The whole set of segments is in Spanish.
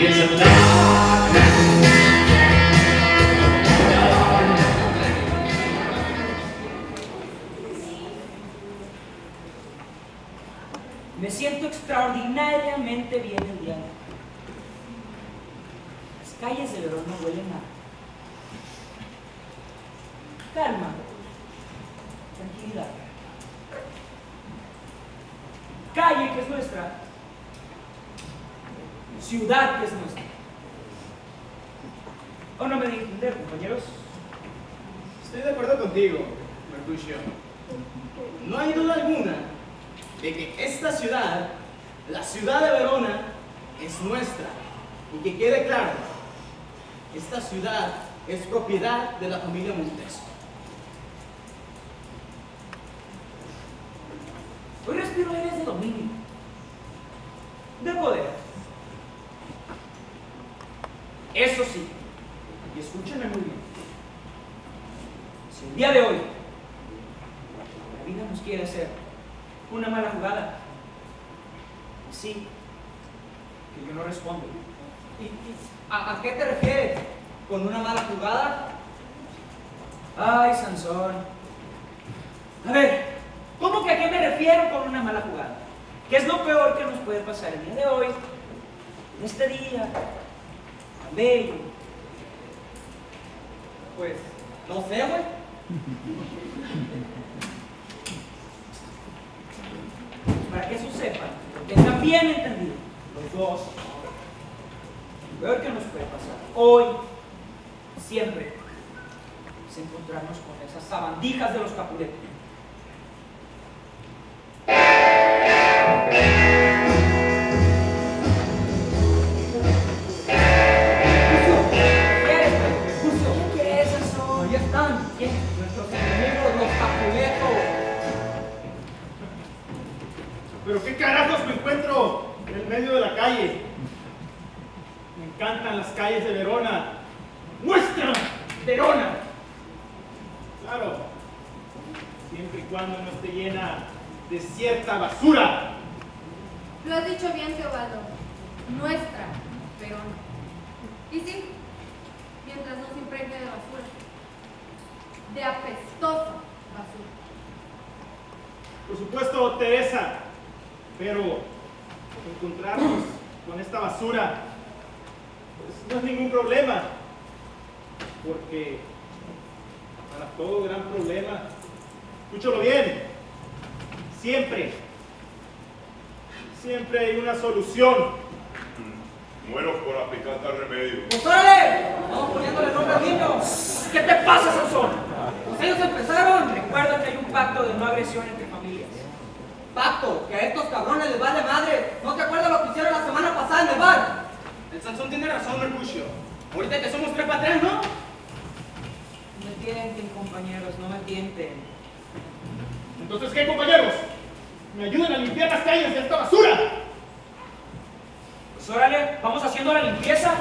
Me siento extraordinariamente bien el día de hoy. Las calles de Verona huelen a calma, tranquilidad. Calle que es nuestra, ciudad que es nuestra. ¿O no me dejen entender, compañeros? Estoy de acuerdo contigo, Mercutio. No hay duda alguna de que esta ciudad, la ciudad de Verona, es nuestra. Y que quede claro, esta ciudad es propiedad de la familia Montesco. Hoy respiro aires de dominio, de poder. Eso sí, y escúchenme muy bien, si el día de hoy la vida nos quiere hacer una mala jugada, sí, que yo no respondo. ¿A qué te refieres con una mala jugada? Ay, Sansón. A ver, ¿cómo que a qué me refiero con una mala jugada? ¿Qué es lo peor que nos puede pasar el día de hoy? En este día tan bello. Pues, no sé, güey. Para que eso sepan, que tengan bien entendido los dos. Lo peor que nos puede pasar hoy, siempre, es encontrarnos con esas sabandijas de los Capuletos. ¿Pero qué carajos me encuentro en el medio de la calle? Me encantan las calles de Verona. ¡Nuestra Verona! Claro, siempre y cuando no esté llena de cierta basura. Lo has dicho bien, Teobaldo. Nuestra Verona. Y sí, mientras no se impregne de basura. De apestosa basura. Por supuesto, Teresa. Pero encontrarnos con esta basura pues, no es ningún problema, porque para todo gran problema, escúchalo bien, siempre hay una solución. Muero por aplicar tal remedio. ¡Pues órale! Vamos poniéndole nombre al niño. ¿Qué te pasa, Sansón? Pues ellos empezaron. Recuerda que hay un pacto de no agresión entre familias. Pacto, que a estos cabrones les vale madre. ¿No te acuerdas lo que hicieron la semana pasada en el bar? El Sansón tiene razón, Mercutio. Ahorita que somos 3 para 3, ¿no? No me tienten, compañeros, no me tienten. Entonces, ¿qué, compañeros? ¿Me ayudan a limpiar las calles de esta basura? Pues órale, vamos haciendo la limpieza.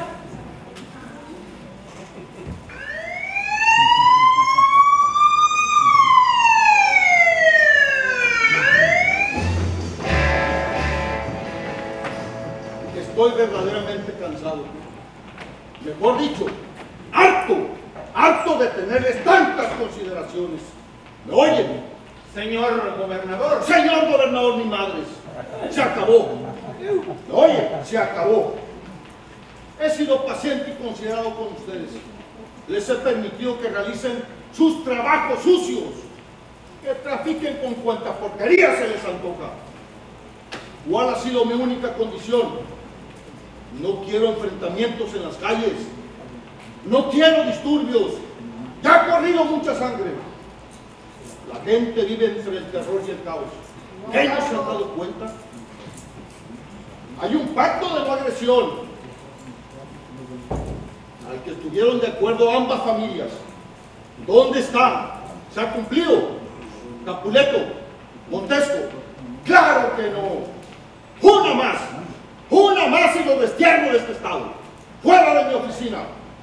Estoy verdaderamente cansado. Mejor dicho, harto de tenerles tantas consideraciones. ¿Me oyen? Señor gobernador. Señor gobernador, ni madres. Se acabó. ¿Me oye? Se acabó. He sido paciente y considerado con ustedes. Les he permitido que realicen sus trabajos sucios, que trafiquen con cuanta porquería se les antoja. ¿Cuál ha sido mi única condición? No quiero enfrentamientos en las calles. No quiero disturbios. Ya ha corrido mucha sangre. La gente vive entre el terror y el caos. ¿Ellos se han dado cuenta? Hay un pacto de no agresión al que estuvieron de acuerdo ambas familias. ¿Dónde está? ¿Se ha cumplido? Capuleto, Montesco. ¡Claro que no! ¡Una más! ¡Una más y lo destierro de este estado! ¡Fuera de mi oficina!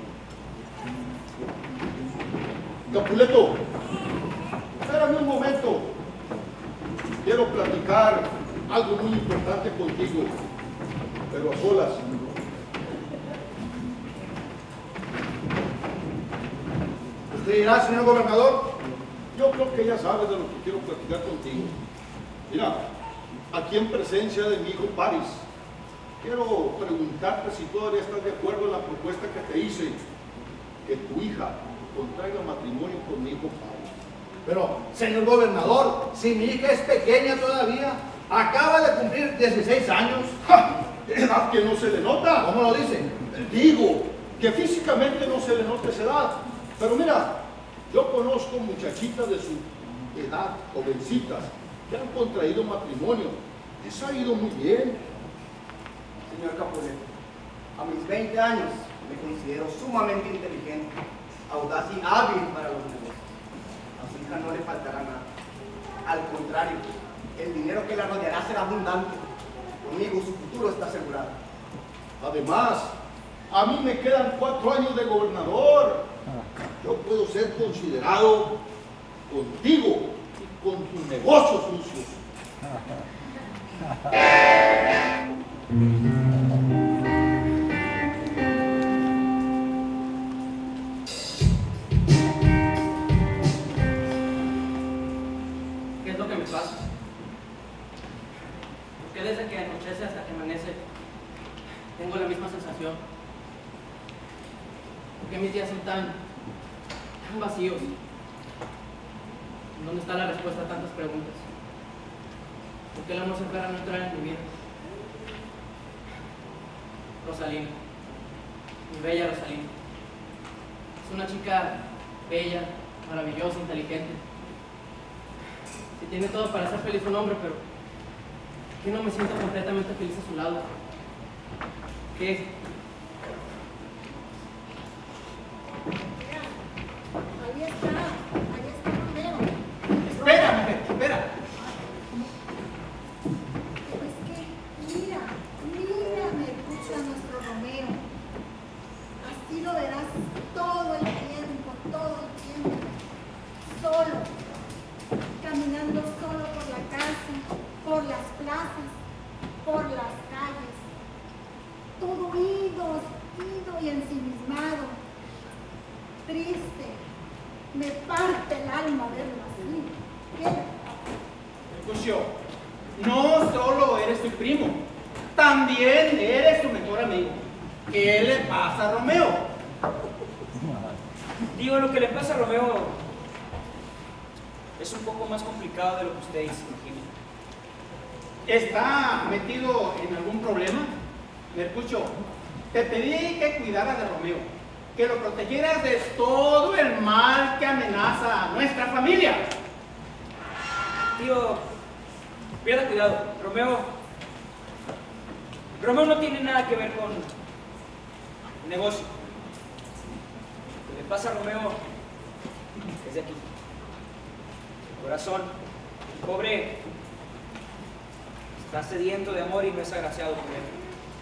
Capuleto, espérame un momento. Quiero platicar algo muy importante contigo, pero a solas. Dirá, señor gobernador, yo creo que ya sabes de lo que quiero platicar contigo. Mira, aquí en presencia de mi hijo Paris, quiero preguntarte si todavía estás de acuerdo en la propuesta que te hice, que tu hija contraiga matrimonio con mi hijo Paris. Pero, señor gobernador, si mi hija es pequeña todavía, acaba de cumplir 16 años. ¡Ja! Edad que no se le nota. ¿Cómo lo dice? Digo que físicamente no se le nota esa edad. Pero mira, yo conozco muchachitas de su edad, jovencitas, que han contraído matrimonio. Les ha ido muy bien. Señor Capuleto, a mis 20 años me considero sumamente inteligente, audaz y hábil para los negocios. A su hija no le faltará nada. Al contrario, el dinero que la rodeará será abundante. Conmigo su futuro está asegurado. Además, a mí me quedan 4 años de gobernador. Yo puedo ser considerado contigo y con tus negocios sucios. ¿Qué es lo que me pasa? Porque desde que anochece hasta que amanece tengo la misma sensación. ¿Por qué mis días son tan vacíos? ¿Dónde está la respuesta a tantas preguntas? ¿Por qué el amor se espera no entrar en mi vida? Rosalina, mi bella Rosalina. Es una chica bella, maravillosa, inteligente. Si tiene todo para ser feliz un hombre, pero ¿qué no me siento completamente feliz a su lado? ¿Qué? Ahí está Romeo. Espera, mujer, espera. Es que, mira, me escucha nuestro Romeo. Así lo verás todo el tiempo, solo, caminando solo por la casa, por las plazas, por las calles, todo ido y ensimismado, triste. Me parte el alma verlo así. ¿Qué? Mercucio, no solo eres su primo, también eres su mejor amigo. ¿Qué le pasa a Romeo? Digo, lo que le pasa a Romeo es un poco más complicado de lo que ustedes imaginan. ¿Está metido en algún problema? Mercucio, te pedí que cuidaras de Romeo, que lo protegieras de todo el mal que amenaza a nuestra familia. Tío, pierda cuidado. Romeo no tiene nada que ver con el negocio. Lo que le pasa a Romeo es de aquí. El corazón, el pobre, está sediento de amor y no es agraciado por él.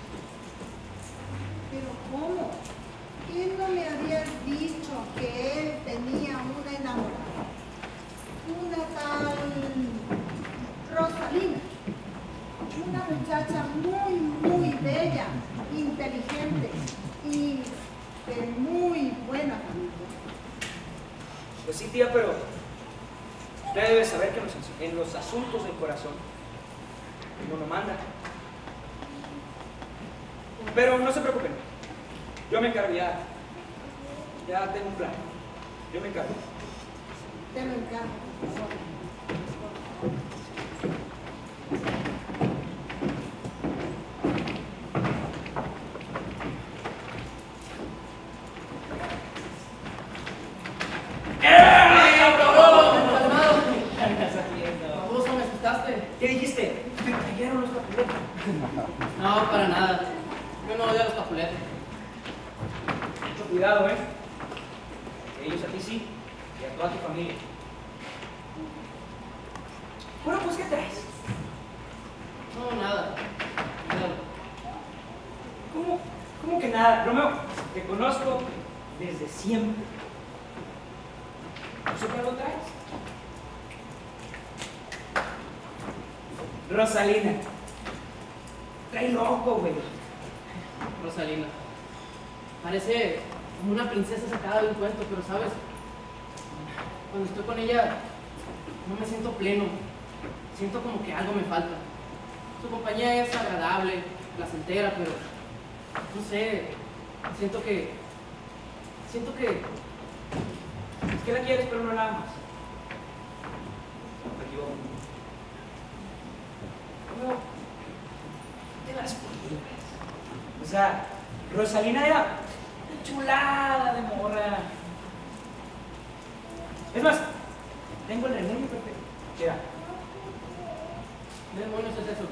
Pero ¿cómo? ¿Quién no me habías dicho que él tenía una enamorada? Una tal Rosalina. Una muchacha muy bella, inteligente y de muy buena familia. Pues sí, tía, pero usted debe saber que en los asuntos del corazón uno no manda. Pero no se preocupen, yo me encargo, ya tengo un plan. Yo me encargo. Te lo encargo. Baboso, me asustaste. ¿Qué dijiste? Me cayeron los capuletos. No, para nada. Yo no odio a los capuletos. Mucho cuidado, Que ellos a ti sí y a toda tu familia. Bueno, pues, ¿qué traes? No, nada. ¿Cómo que nada? Romeo, te conozco desde siempre. ¿Eso qué lo traes? Rosalina. Trae loco, güey. Rosalina. Parece como una princesa sacada de un cuento, pero ¿sabes? cuando estoy con ella no me siento pleno. Siento como que algo me falta. Su compañía es agradable, placentera, pero no sé, siento que Es que la quieres, pero no la amas. Me equivoco. No, te las películas. O sea, Rosalina era una chulada de morra. Es más, tengo el remedio perfecto. Mira, ¿qué demonios es eso?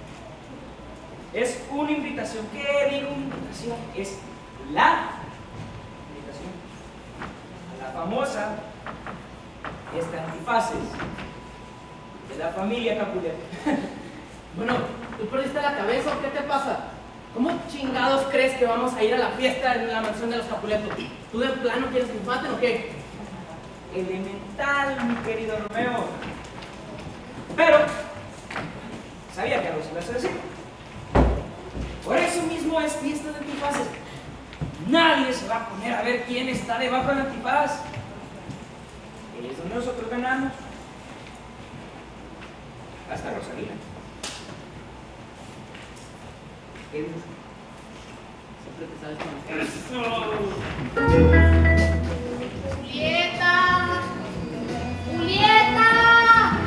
es una invitación. ¿Qué digo una invitación? Es la invitación a la famosa Antifaces de la familia Capuleto. Bueno, ¿tú perdiste la cabeza o qué te pasa? ¿Cómo chingados crees que vamos a ir a la fiesta en la mansión de los Capuleto? ¿Tú de plano quieres que nos maten o qué? Elemental, mi querido Romeo. Pero sabía que algo se ibas a decir. Por eso mismo es fiesta de antifaces. Nadie se va a poner a ver quién está debajo del antifaz. Es donde nosotros ganamos. Hasta Rosalina. ¿Qué dices? Siempre te sabes con ¡Julieta! ¡Julieta!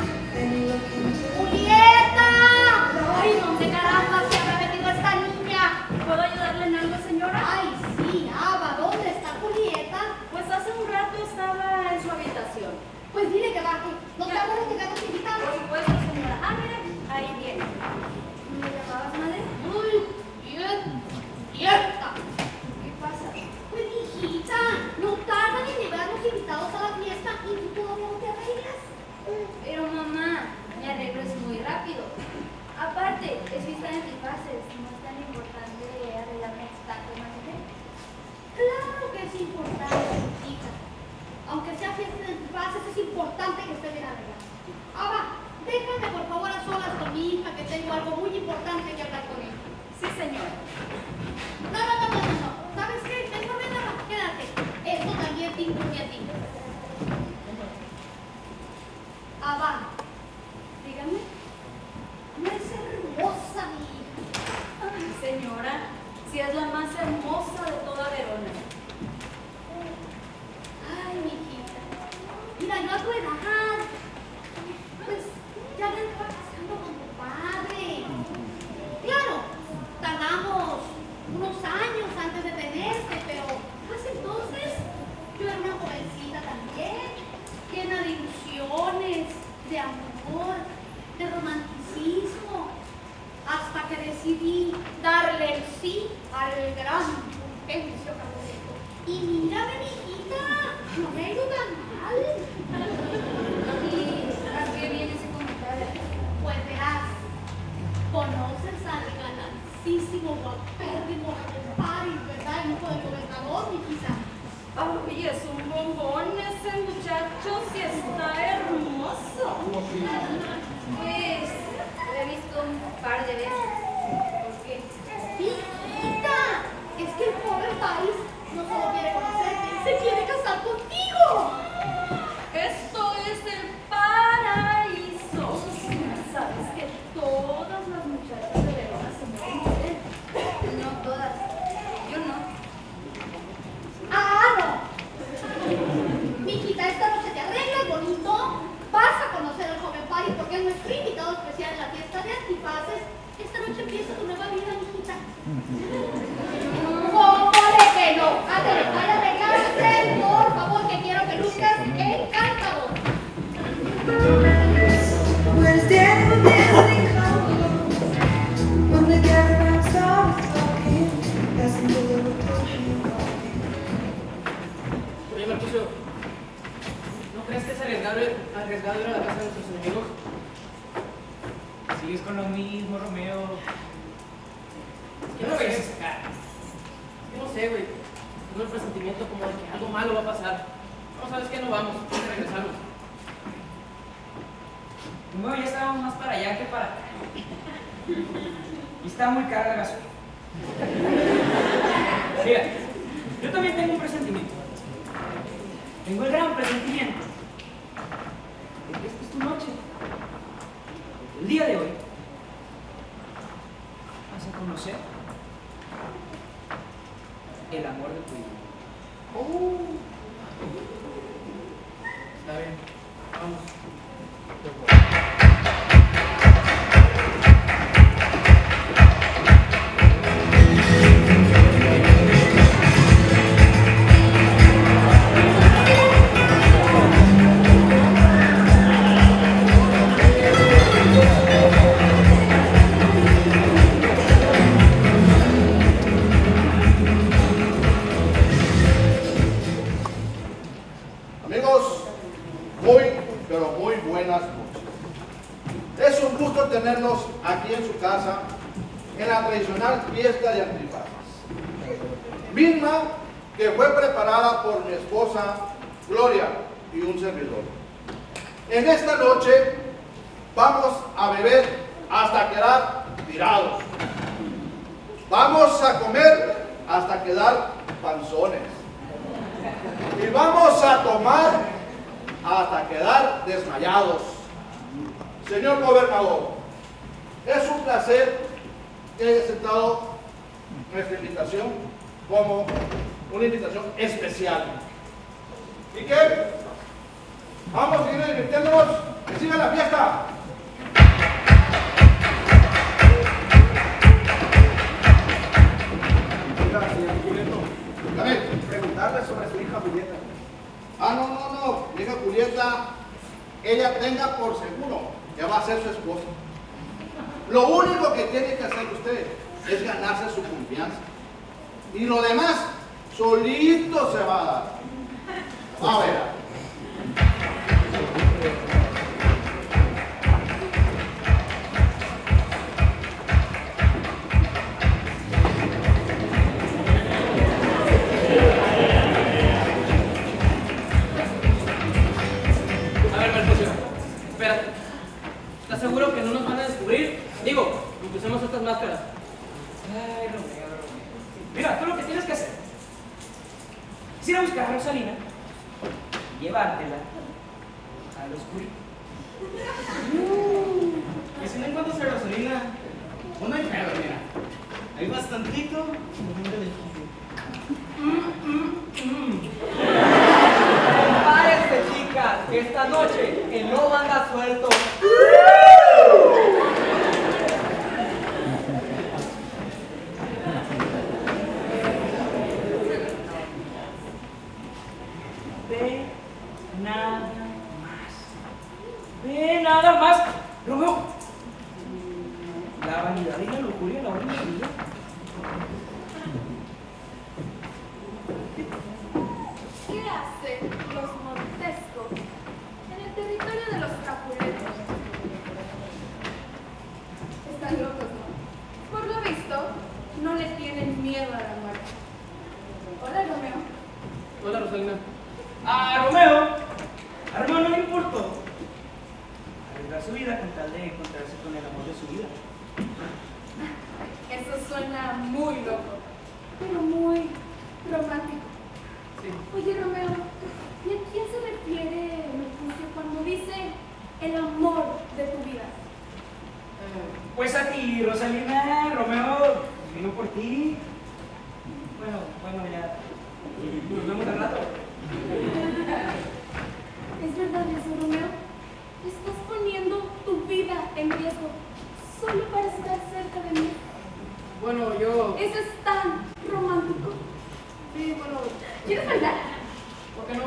¡Julieta! ¡Ay, dónde caramba se habrá metido esta niña! ¿Puedo ayudarle en algo, señora? ¡Ay, sí, Ava! ¿Dónde está Julieta? Pues hace un rato estaba en su habitación. Pues dile que baje. ¿No te acuerdas que quedamos invitados? Por supuesto, señora. Ah, mira, ahí viene. ¿Me llamabas, madre? ¡Uy! ¡Julieta! ¿Qué pasa? Pues, hijita, no tardan en llegar los invitados a la fiesta y tú todavía no te arreglas. Pero mamá, mi arreglo es muy rápido. Aparte, es fiesta de antifaces. No es tan importante arreglarme tanto más de gente. Claro que es importante, hijita. Aunque sea fiesta de antifaces, es importante que esté bien arreglada. Ahora, déjame por favor a solas con mi hija, que tengo algo muy importante que hablar con ella. Sí, señora. No. ¿Sabes qué? Mejor ven acá, quédate. Esto también te incluye a ti. Ava, Dígame. no es hermosa mi hija. Ay, señora, si es la más hermosa de toda Verona. Ay, mi hijita. Mira, yo a tu edad, pues ya me estaba casando con tu padre. Claro, tardamos unos años antes de tenerte, pero pues entonces yo era una jovencita también, llena de ilusiones, de amor, de romanticismo, hasta que decidí darle el sí al gran Fulgencio Capuleto. Y mírame, mi hijita, no me ha ido tan mal. ¿Y a qué viene ese comentario? Pues verás, conoces al ganancísimo, guapérrimo Paris, ¿verdad? El hijo del gobernador, mi hijita. Ay, es un bombón ese muchacho, si está hermoso. Pues, lo he visto un par de veces. ¿Por qué? Hijita, es que el pobre Paris no solo quiere conocerte, se quiere casar contigo. Esto es el paraíso. ¿Sabes que todas las muchachas de Verona se mueren por él? No todas. Yo no. ¡Ah, no! Mi hijita, esta noche te arreglas bonito, vas a conocer al joven Paris porque es nuestro invitado especial en la fiesta de antifaces. Esta noche empieza tu nueva vida, mi hijita. ¿Cómo de que no? Ándale, vaya a arreglarse, por favor, que quiero que luzcas encantador. Where's Daniel dancing cold? When the caravan starts talking, passing the little talking. Oye, Mercucio, ¿no crees que es arriesgado ir a la casa de nuestros enemigos? Sigues con lo mismo, Romeo. ¿Qué no ves? Yo no sé, güey. Tengo el presentimiento como de que algo malo va a pasar. No, ¿sabes qué? No vamos. Hay que regresarnos. No, ya estábamos más para allá que para acá. Y está muy cara la gasolina. Mira, yo también tengo un presentimiento. Tengo el gran presentimiento el amor de tu vida. Está bien, vamos. Amigos, muy, pero muy buenas noches. Es un gusto tenerlos aquí en su casa en la tradicional fiesta de antifaces, misma que fue preparada por mi esposa Gloria y un servidor. En esta noche vamos a beber hasta quedar tirados. Vamos a comer hasta quedar panzones. Y vamos a tomar hasta quedar desmayados. Señor gobernador, es un placer que haya aceptado nuestra invitación como una invitación especial. ¿Y qué? Vamos a seguir divirtiéndonos. ¡Que siga la fiesta! Preguntarle sobre su hija Julieta. No. Mi hija Julieta, ella tenga por seguro que va a ser su esposa. Lo único que tiene que hacer usted es ganarse su confianza. Y lo demás, solito se va a dar. A ver. Espérate. ¿Estás seguro que no nos van a descubrir? Digo, aunque usemos estas máscaras. Ay, Romeo. Mira, tú lo que tienes que hacer es ir a buscar a Rosalina y llevártela al oscurito. Y si no encuentras a Rosalina, no hay pedo, mira. Hay bastantito. Prepárense, chicas, que esta noche el lobo anda suelto. Ve nada más. Ve nada más. Romeo. La vanidad y la lujuria la orden de vida. ¿Qué hacen los Montesco en el territorio de los Capuletos? Están locos, ¿no? Por lo visto, no le tienen miedo a la muerte. Hola, Romeo. Hola, Rosalina. A Romeo no le importó arriesgar su vida con tal de encontrarse con el amor de su vida. Eso suena muy loco, pero muy romántico. Sí. Oye, Romeo, ¿y a quién se refiere Mercucio cuando dice el amor de tu vida? Pues a ti, Rosalina. Romeo vino por ti. Bueno, ya. Nos vemos al rato. ¿Es verdad eso, Romeo? Estás poniendo tu vida en riesgo solo para estar cerca de mí. Bueno, yo... Eso es tan romántico. Sí, bueno... ¿Quieres bailar? ¿Por qué no?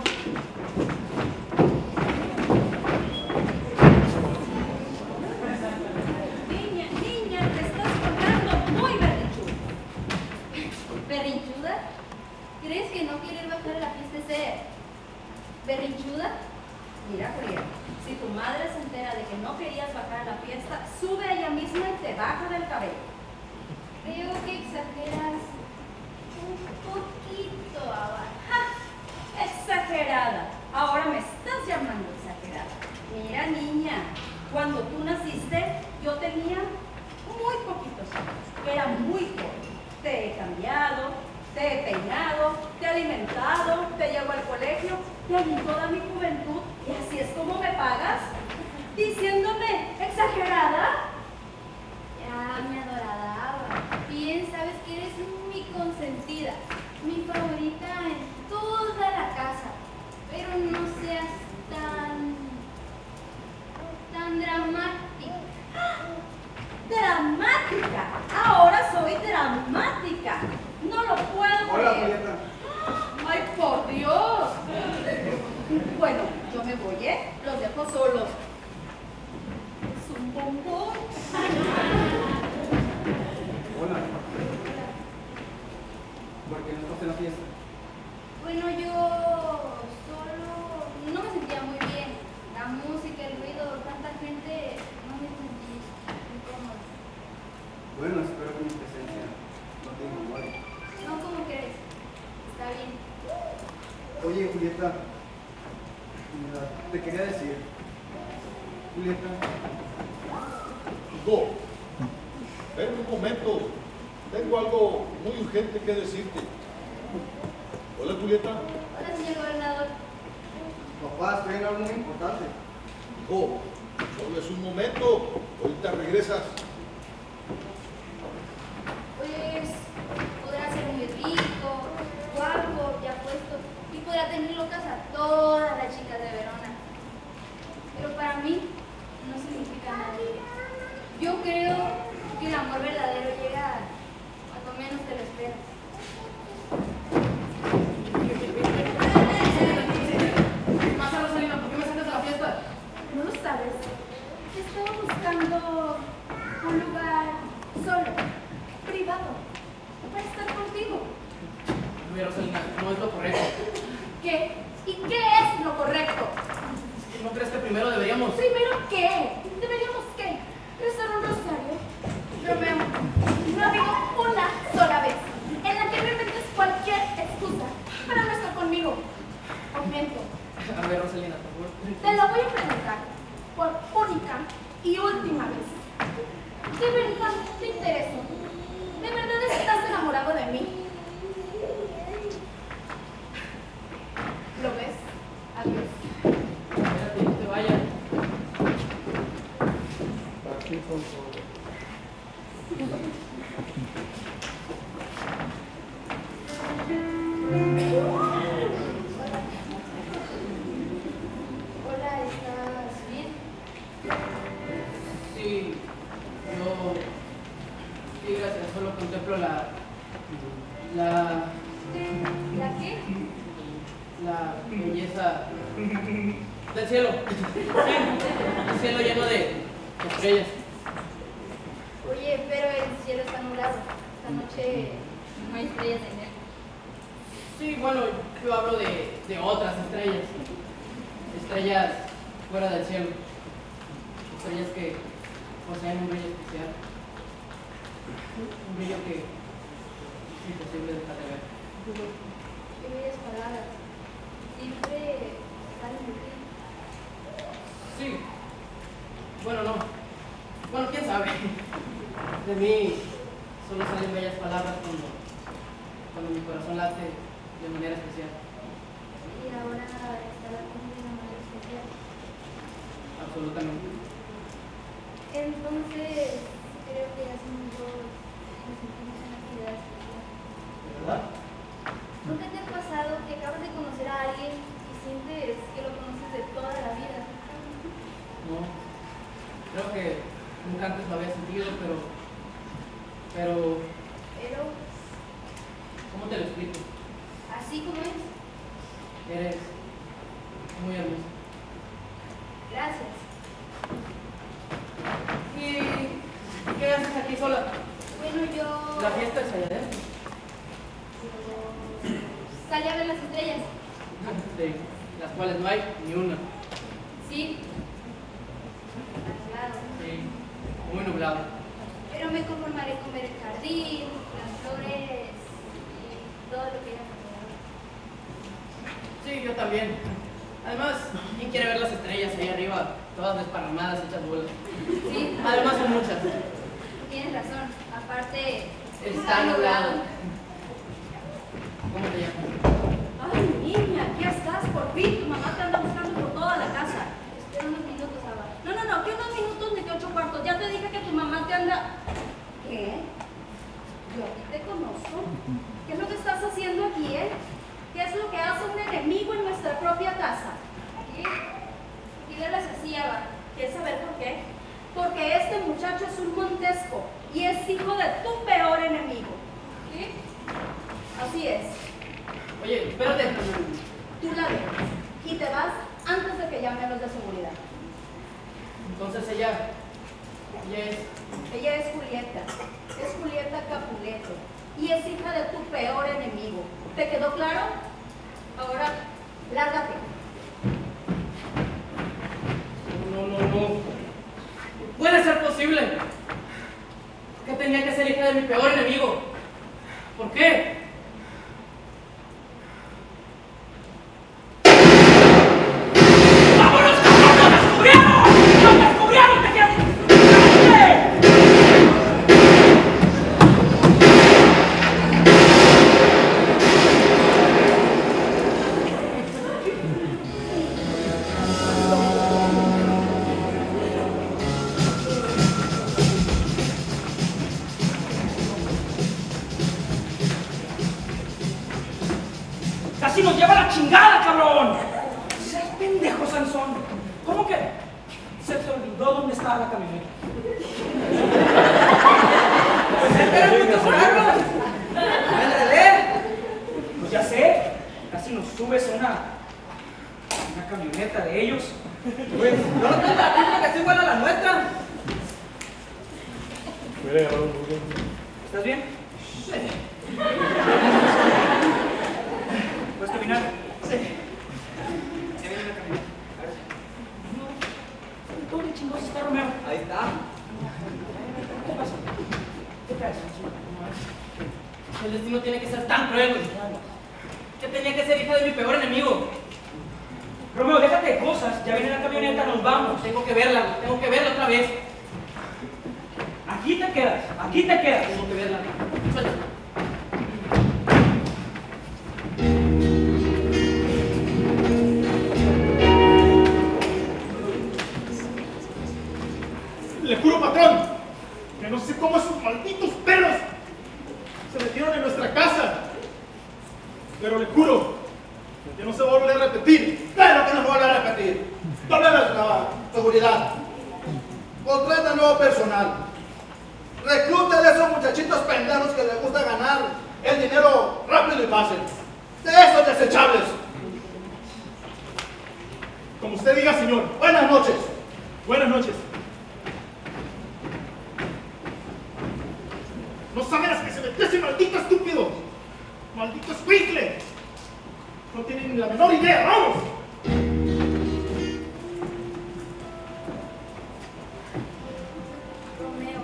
Niña, te estás portando muy berrinchuda. ¿Berrinchuda? ¿Crees que no quieres bajar a la fiesta y ser berrinchuda? Mira, Julieta, si tu madre se entera de que no querías bajar a la fiesta, sube a ella misma y te baja del cabello. Creo que exageras un poquito, Ava. ¡Ja! Exagerada. Ahora me estás llamando exagerada. Mira, niña, cuando tú naciste, yo tenía muy poquitos años. Era muy joven. Te he cambiado, te he peinado, te he alimentado, te llevo al colegio, te di toda mi juventud y así es como me pagas, diciéndome exagerada. Ya, mi adorada Ava, bien sabes que eres mi consentida. mi favorita en toda la casa. Pero no seas tan dramática. ¡Dramática! Ahora soy dramática. No lo puedo Hola, creer. Julieta. ¡Ay, por Dios! Bueno, yo me voy, ¿eh? Los dejo solos. Es un bombón. Hola. ¿Por qué no estás en la fiesta? Bueno, yo solo no me sentía muy bien. La música, el ruido, tanta gente, no me sentí incómoda. Bueno, espero que mi presencia no te incomode. No, ¿cómo crees? Está bien. Oye, Julieta, mira, te quería decir. Julieta, Hijo, ven un momento. Tengo algo muy urgente que decirte. Hola, Julieta. Hola, señor gobernador. papá, estoy en algo muy importante. Hijo, solo es un momento. Ahorita regresas. Pues podrá ser muy rico, guapo, ya puesto, y podrá tener locas a todas las chicas de Verona. Pero para mí no significa nada. Yo creo que el amor verdadero llega cuando menos te lo esperas. Pasa, Rosalina, ¿por qué me sacas de la fiesta? ¿No lo sabes? Estaba buscando un lugar solo, privado, para estar contigo. Mira, Rosalina, no es lo correcto. ¿Qué? ¿Y qué es lo correcto? ¿No crees que primero deberíamos...? ¿Primero qué? ¿Deberíamos qué? ¿Rezar un rosario? Romeo, no digo una sola vez en la que me inventes cualquier excusa para no estar conmigo. Aumento. A ver, Rosalina, por favor. Te lo voy a preguntar por única y última vez. ¿De verdad te intereso? ¿De verdad estás enamorado de mí? ¿Lo ves? Adiós. Espérate, no te vayas. Hola, ¿estás bien? Sí, yo... Sí, gracias, solo contemplo la ¿La qué? la belleza del cielo. Sí, el cielo lleno de estrellas. Oye, pero el cielo está nublado. Esta noche no hay estrellas en él. Sí, bueno, yo hablo de otras estrellas. Estrellas fuera del cielo. Estrellas que poseen un brillo especial. Un brillo que es imposible dejar de ver. Qué bellas palabras. Siempre salen de ti. Sí. Bueno, no. Bueno, quién sabe. De mí solo salen bellas palabras cuando mi corazón late de manera especial. Y ahora está la comida de una manera especial. Absolutamente. Entonces, creo que hacemos dos nos sentimos en una actividad especial. ¿Verdad? ¿Nunca te ha pasado que acabas de conocer a alguien y sientes que lo conoces de toda la vida? No. Creo que nunca antes lo había sentido, pero Pero, ¿cómo te lo explico? así como es, Eres muy hermosa. gracias. ¿Y qué haces aquí sola? Bueno, yo La fiesta es allá adentro. salí a ver las estrellas. De las cuales no hay ni una. Sí. Nublado. Sí, muy nublado. Pero me conformaré con ver el jardín, las flores y todo lo que hay alrededor. Sí, yo también. Además, ¿quién quiere ver las estrellas ahí arriba? Todas desparramadas, hechas bolas. Sí, Además son muchas. tienes razón. Aparte, Está nublado. ¿Cómo te llamas? Ay, niña, aquí estás, por fin. Tu mamá te anda buscando por toda la casa. Espera unos minutos, Ava. No, que unos minutos ni que 8 cuartos. Ya te dije que tu mamá te anda... ¿Qué? Yo a ti te conozco. ¿Qué es lo que estás haciendo aquí? des. Oye, espérate. Tú la dejas y te vas antes de que llame a los de seguridad. Entonces ella es... Ella es Julieta Capuleto y es hija de tu peor enemigo. ¿Te quedó claro? Ahora, lárgate. No. Puede ser posible. Que tenía que ser hija de mi peor enemigo. ¿Por qué? ¡Vámonos, cabrón! ¡Nos descubrieron! ¡Nos descubrieron! ¡Te quedas! ¡Casi nos lleva la chingada, cabrón! ¡Seas pendejo, Sansón! ¿Cómo que se te olvidó dónde estaba la camioneta? Pues espera mucho jurarlo. Pues ya sé, casi nos subes a una camioneta de ellos. Pues no lo tengo la típica que es igual a la nuestra. ¿Estás bien? ¿Puedes caminar? Sí. Ya viene la camioneta. A ver. No. ¿Dónde chingados está Romeo? Ahí está. ¿Qué pasa? ¿Qué traes? El destino tiene que ser tan cruel. Que tenía que ser hija de mi peor enemigo. Romeo, déjate de cosas. Ya viene la camioneta, nos vamos. Tengo que verla otra vez. Aquí te quedas, aquí te quedas. Tengo que verla. Suéltame. Le juro, patrón, que no sé cómo esos malditos perros se metieron en nuestra casa. Pero le juro que no se va a volver a repetir. Claro que no se vuelve a repetir. ¿Dónde la seguridad? Contrata nuevo personal. Recluta de esos muchachitos pendejos que les gusta ganar el dinero rápido y fácil. De esos desechables. Como usted diga, señor. Buenas noches. Buenas noches. No saben las que se metió ese maldito estúpido. Maldito escuincle. No tienen ni la menor idea. ¡Vamos! Romeo.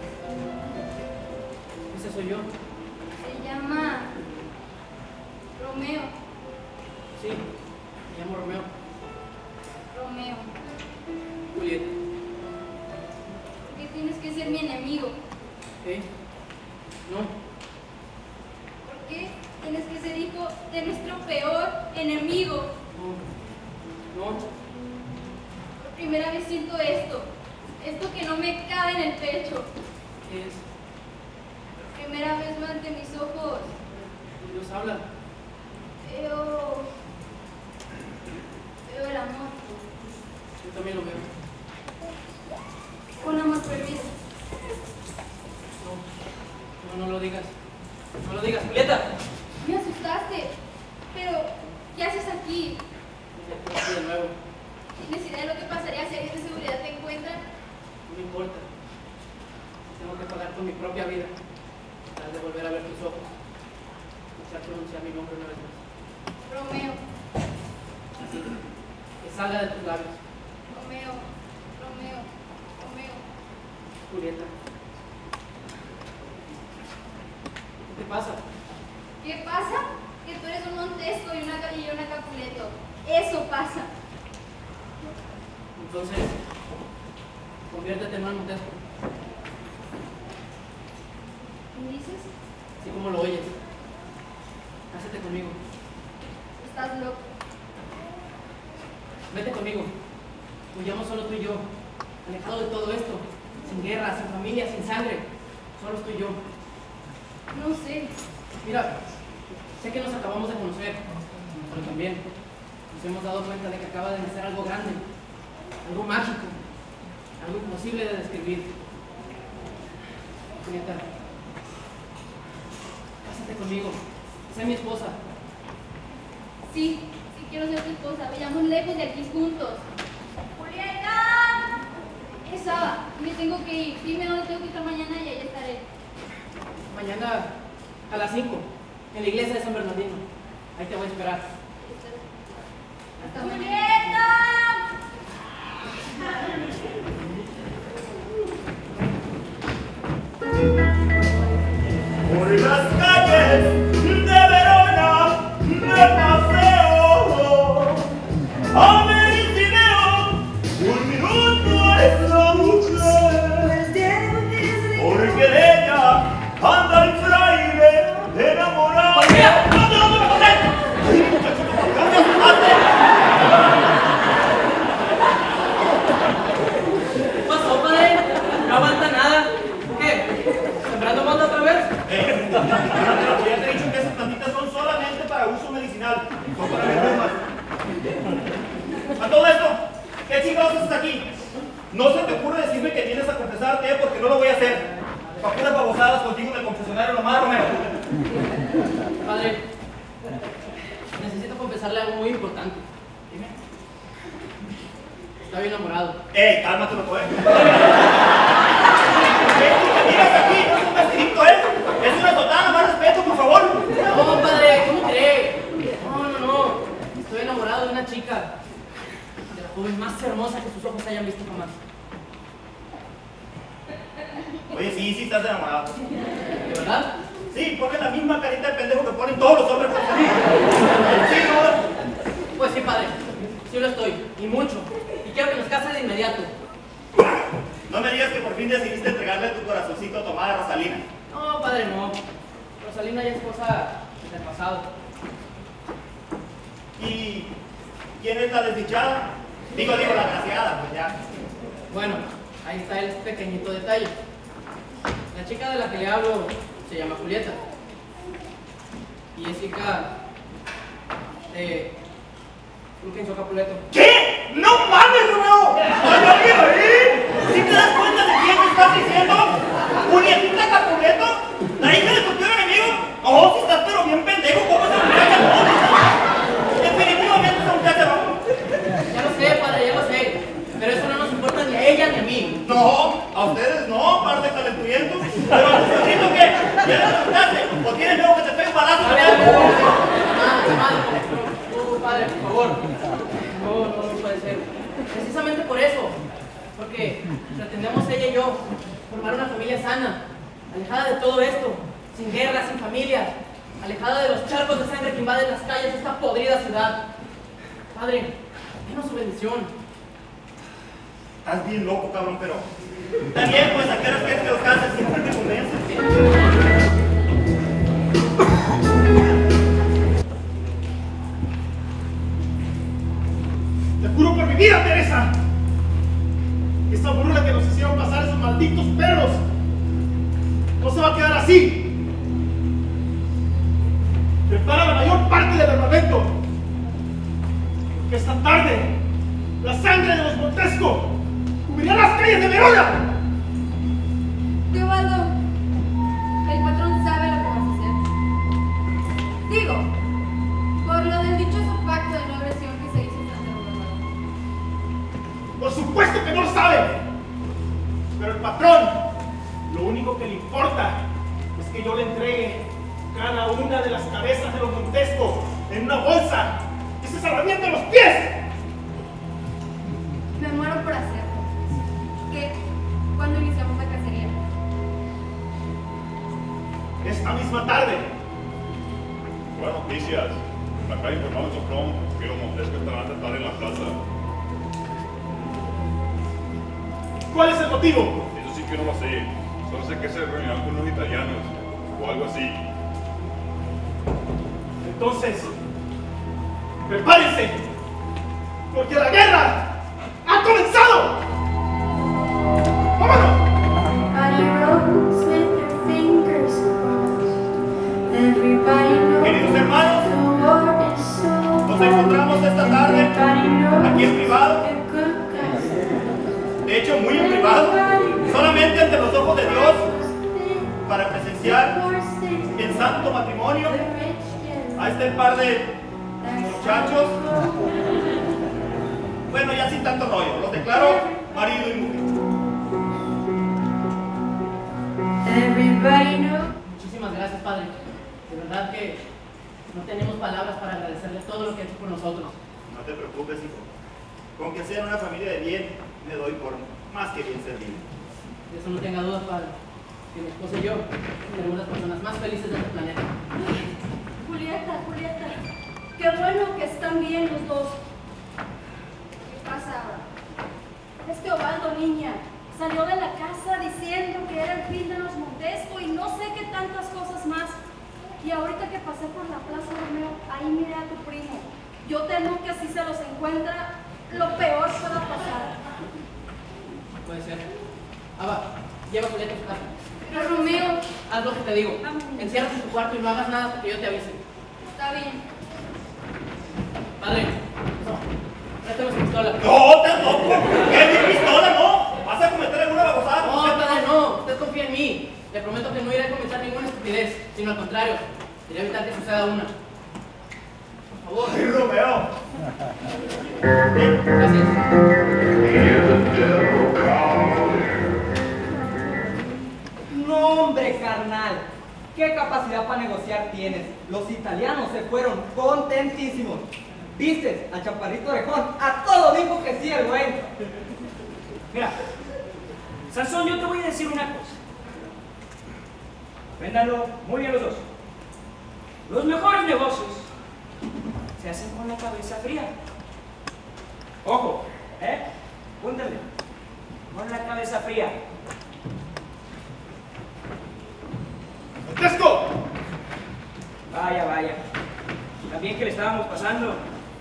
Ese soy yo. Se llama Romeo. Sí. Me llamo Romeo. Romeo. Julieta. ¿Por qué tienes que ser mi enemigo? ¿Qué? No. ¿Por qué tienes que ser hijo de nuestro peor enemigo? No. Por primera vez siento esto que no me cabe en el pecho. ¿Qué es? Por primera vez veo ante mis ojos. Dios habla. Veo el amor. Yo también lo veo. Con amor prohibido. No lo digas. No lo digas, Julieta. Me asustaste. Pero, ¿qué haces aquí? Aquí de nuevo. ¿Tienes idea de lo que pasaría si alguien de seguridad te encuentra? No me importa. Tengo que pagar con mi propia vida. Tratar de volver a ver tus ojos. Escuchar pronunciar mi nombre una vez más. Romeo, Así. Que salga de tus labios. Romeo, Romeo, Romeo. Julieta. ¿Qué te pasa? ¿Qué pasa? Que tú eres un Montesco y una Capuleto. Eso pasa. Entonces, conviértete en un Montesco. ¿Me dices? Así como lo oyes. Cásate conmigo. Estás loco. Vete conmigo. Huyamos solo tú y yo. Alejado de todo esto. Sin guerra, sin familia, sin sangre. Solo tú y yo. No sé. Mira, sé que nos acabamos de conocer, pero también nos hemos dado cuenta de que acaba de nacer algo grande, algo mágico, algo imposible de describir. Julieta, cásate conmigo. Sé mi esposa. Sí, sí quiero ser tu esposa. Vayamos lejos de aquí juntos. ¡Julieta! Esa, me tengo que ir. Dime dónde tengo que estar mañana y ahí estaré. Mañana a las 5, en la iglesia de San Bernardino. Ahí te voy a esperar. Hasta mañana. ¡Julieta! Por las calles de Verona me paseo, a Medicineo, un minuto es la mujer, porque de ella anda el fraile enamorado. ¿Qué pasó, padre? No aguanta nada. ¿Qué? ¿Sembrando mota otra vez? Ya te he dicho que esas plantitas son solamente para uso medicinal, son para vender más. A todo esto, ¿qué chingados haces aquí? No se te ocurre decirme que vienes a confesarte porque no lo voy a hacer. Para puras babosadas contigo en el confesionario nomás, Romero. Padre, necesito confesarle algo muy importante. Dime. Estoy enamorado. ¡Ey, cálmate, loco, ¿Qué digas aquí? No es un vestidito, Es una sotana, más respeto, por favor. No, padre, ¿cómo cree? No. Estoy enamorado de una chica. De la joven más hermosa que sus ojos hayan visto jamás. Oye, sí estás enamorado. ¿De verdad? Sí, porque la misma carita de pendejo que ponen todos los hombres por salir. Sí, no. Pues sí, padre. Sí lo estoy. Y mucho. Y quiero que nos case de inmediato. No me digas que por fin decidiste entregarle tu corazoncito a tu amada Rosalina. No, padre, no. Rosalina ya es cosa del pasado. ¿Y quién es la desdichada? Digo, la graciada, pues ya. Bueno, ahí está el pequeñito detalle. La chica de la que le hablo se llama Julieta. Y es hija de Fulgencio Capuleto. ¿Qué? ¡No mames, Romeo! ¿Hay alguien ahí? ¿Sí te das cuenta de quién me estás diciendo? ¿Julietita Capuleto? ¿La hija de tu peor enemigo? Oh, si estás pero bien pendejo, ¿cómo esa muchacha no? Definitivamente esa muchacha no. Ya lo sé, padre, ya lo sé. Pero eso no nos importa ni a ella ni a mí. No, a ustedes no, par de calenturientos. Pero a tu sobrino, ¿qué? ¿Ya le preguntaste? ¿O tienes miedo que te pegue un balazo? Padre, por favor. No puede ser. Precisamente por eso. Porque pretendemos ella y yo formar una familia sana, alejada de todo esto, sin guerra, sin familia, alejada de los charcos de sangre que invaden las calles de esta podrida ciudad. Padre, denos su bendición. Estás bien loco, cabrón, pero... También, pues, ¿a qué horas quieres que los cases? Siempre te convences. Te juro por mi vida, Teresa, que esa burla que nos hicieron pasar esos malditos perros no se va a quedar así. Prepara la mayor parte del armamento, porque esta tarde la sangre de los Montesco cubrirá las calles de Verona. Teobaldo, el patrón sabe lo que vas a hacer. Digo, por lo del dichoso pacto de no agresión que se hizo en Santa Rosa. Por supuesto que no lo sabe. Pero el patrón, lo único que le importa es que yo le entregue cada una de las cabezas de los Montesco en una bolsa y se salvamiento los pies. Me muero por hacerlo. ¿Qué? ¿Cuándo iniciamos la cacería? Esta misma tarde. Buenas noticias. Me acaba de informar el soplón que los Montesco estarán a tratar en la plaza. ¿Cuál es el motivo? Eso sí que no lo sé. Solo sé que se reunirán con unos italianos o algo así. Entonces, prepárense, porque la guerra ha comenzado. ¡Vámonos! Queridos hermanos, nos encontramos esta tarde aquí en privado. De hecho, muy en privado, solamente ante los ojos de Dios, para presenciar el santo matrimonio Ahí está el par de muchachos. Bueno, ya sin tanto rollo, los declaro marido y mujer. Muchísimas gracias, padre. De verdad que no tenemos palabras para agradecerle todo lo que ha hecho por nosotros. No te preocupes, hijo. Con que sean una familia de bien, me doy por más que bien servido. De eso no tenga dudas, padre. Que mi esposa y yo seremos las personas más felices de este planeta. Julieta, qué bueno que están bien los dos. ¿Qué pasa ahora? Este Ovaldo, niña, salió de la casa diciendo que era el fin de los Montesco y no sé qué tantas cosas más. Y ahorita que pasé por la Plaza Romeo, ahí miré a tu primo. Yo temo que así se los encuentra, lo peor pueda pasar. Puede ser. Ava, lleva a Julieta a su casa. Pero Romeo, Haz lo que te digo. Enciérrate en tu cuarto y no hagas nada hasta que yo te avise. está bien. Padre, préstame su pistola. ¡No, te loco! ¿Qué? ¿Mi pistola? ¡No! ¿Vas a cometer alguna babosada? No, padre, no. Usted confía en mí. Le prometo que no iré a comenzar ninguna estupidez, sino al contrario. Iré a evitar que suceda una. Por favor. ¡Ay, Romeo! Gracias. No, hombre, carnal. ¿Qué capacidad para negociar tienes? Los italianos se fueron contentísimos. ¿Viste al chaparrito orejón? A todo dijo que sí el güey. Mira, Sansón, yo te voy a decir una cosa. Apréndanlo muy bien los dos. Los mejores negocios se hacen con la cabeza fría. Ojo, Púntale. Con la cabeza fría. ¡Montesco! Vaya, vaya. También que le estábamos pasando.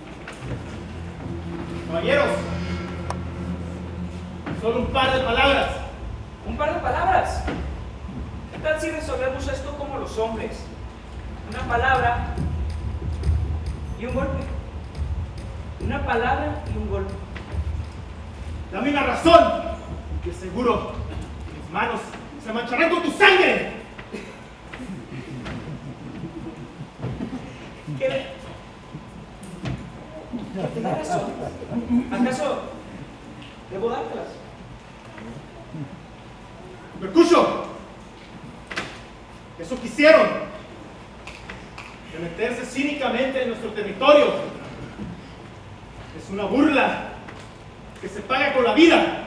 Caballeros, solo un par de palabras. Un par de palabras. ¿Qué tal si resolvemos esto como los hombres? Una palabra y un golpe. Una palabra y un golpe. Dame una razón, y te aseguro que mis manos se mancharán con tu sangre. ¿Qué? ¿Tienes razón? ¿Acaso debo dártelas? Mercucio, eso quisieron, de meterse cínicamente en nuestro territorio. Es una burla que se paga con la vida.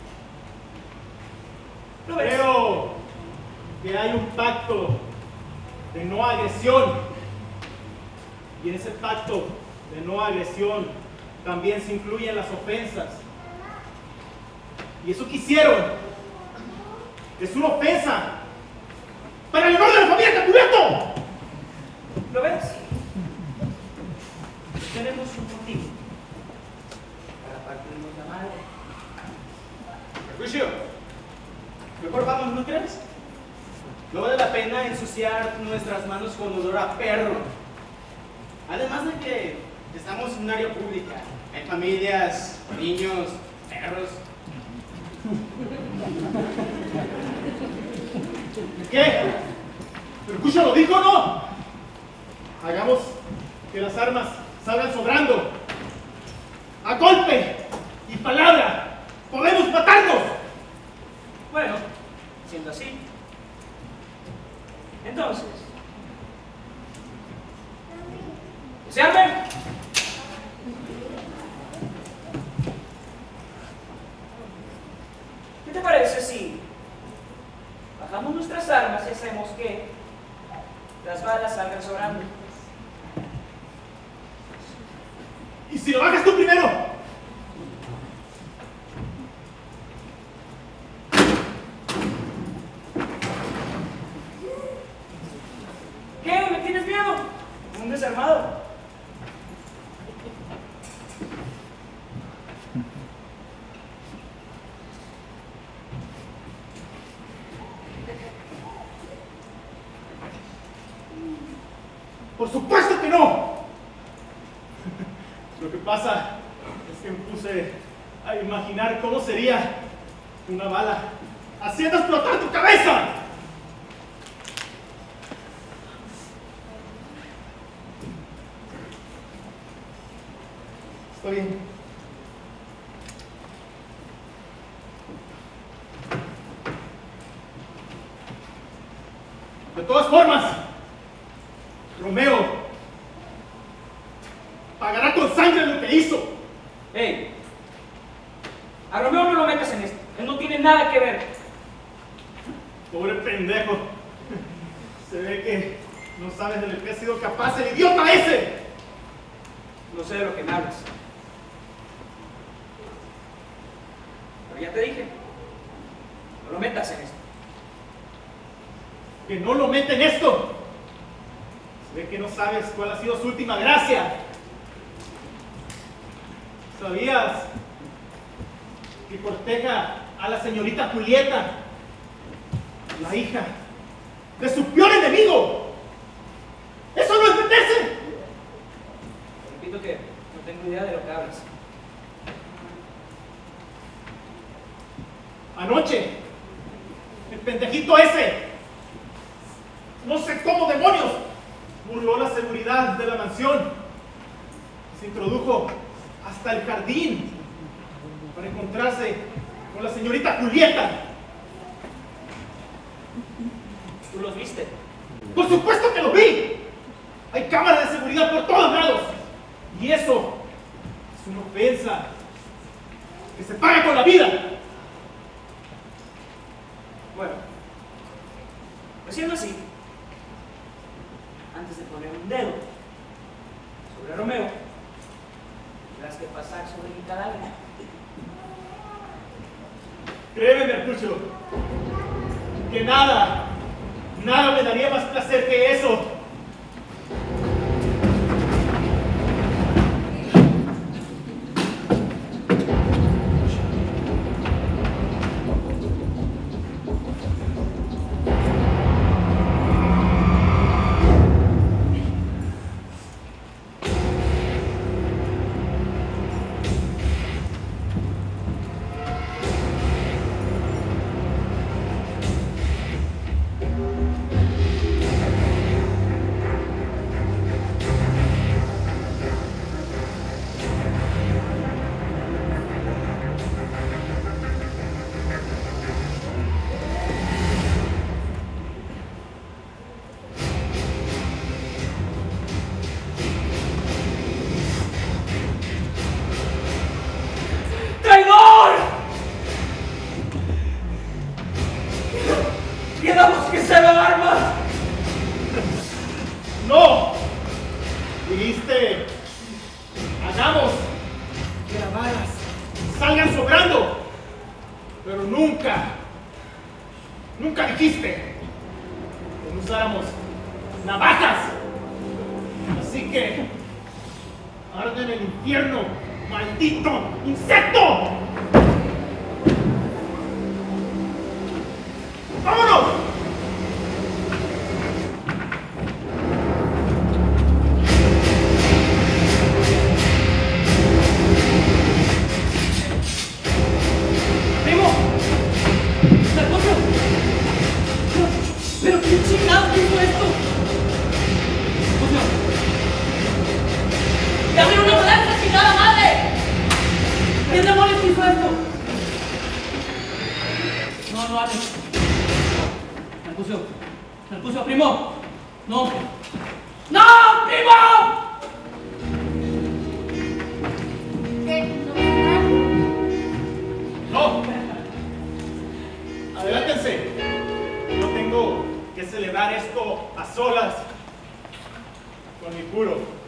Creo que hay un pacto de no agresión, y en ese pacto de no agresión también se incluyen las ofensas. Y eso que hicieron es una ofensa para el honor de la familia Capuleto. ¿Lo ves? Tenemos un motivo para partirnos la madre. Mercucio, mejor vamos, ¿no crees? No vale la pena ensuciar nuestras manos con olor a perro. Además de que estamos en un área pública. Hay familias, niños, perros. ¿Qué? ¿Mercucio lo dijo o no? Hagamos que las armas salgan sobrando. A golpe y palabra podemos matarnos. Bueno, siendo así, entonces, ¿se armen? ¿Qué te parece si bajamos nuestras armas y hacemos que las balas salgan sobrando? ¿Y si lo bajas tú primero? ¿Qué? ¿Me tienes miedo? Un desarmado. Por supuesto que no. Lo que pasa es que me puse a imaginar cómo sería una bala haciendo explotar tu cabeza. Está bien. De todas formas, Romeo pagará con sangre lo que hizo. ¡Ey! A Romeo no lo metas en esto. Él no tiene nada que ver. Pobre pendejo. Se ve que no sabes de lo que ha sido capaz el idiota ese. No sé de lo que me hablas. Pero ya te dije, no lo metas en esto. Que no lo mete en esto. Se ve que no sabes cuál ha sido su última gracia. ¿Sabías que corteja a la señorita Julieta, la hija de su peor enemigo? ¡Eso no es meterse! Repito que no tengo idea de lo que hablas. Anoche, el pendejito ese, no sé cómo demonios, burló la seguridad de la mansión. Se introdujo hasta el jardín para encontrarse con la señorita Julieta. ¿Tú los viste? ¡Por supuesto que lo vi! Hay cámaras de seguridad por todos lados. Y eso es una ofensa que se paga con la vida. Bueno, pues siendo así, antes de poner un dedo sobre Romeo, tendrás que pasar sobre mi cadáver. Créeme, Mercucio, que nada me daría más placer que eso. ¡Quedamos que se lo armas! ¡No! Dijiste, hagamos que las balas salgan sobrando, pero nunca dijiste que no usáramos navajas. Así que, arde en el infierno, maldito insecto. ¡Vámonos! ¡Primo! ¡Mercucio! ¿Pero qué chingados hizo esto? Mercucio. ¡Te abrió una balanza, chingada madre! ¿Qué demonios hizo esto? No hables. Mercucio, primo. No. ¡No, primo! ¿Qué? ¿No me dejan? ¡No! Adelántense. Yo tengo que celebrar esto a solas con mi puro.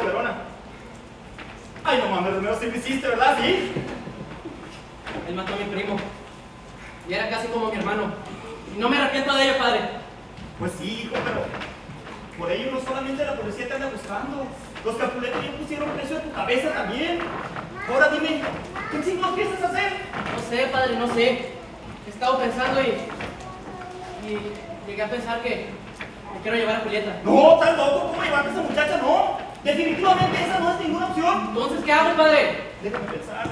de Verona. Ay, no mames, Romeo, sí lo hiciste, ¿verdad? ¿Sí? Él mató a mi primo. Y era casi como mi hermano. Y no me arrepiento de ello, padre. Pues sí, hijo, pero por ello no solamente la policía te anda buscando. Los Capuletos ya pusieron precio a tu cabeza también. Ahora dime, ¿qué chingados piensas hacer? No sé, padre, no sé. He estado pensando y llegué a pensar que me quiero llevar a Julieta. No, estás loco, ¿cómo llevarte a esa muchacha? No, definitivamente esa no es ninguna opción. Entonces, ¿qué hago, padre? Déjame pensar.